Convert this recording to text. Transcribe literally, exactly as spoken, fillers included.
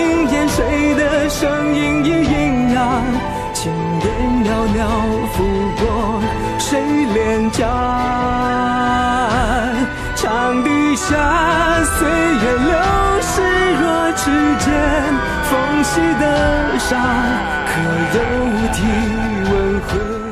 听见谁的声音咿咿呀，千年袅袅拂过谁脸颊。长笛下，岁月流逝若指尖缝隙的纱，可有体温回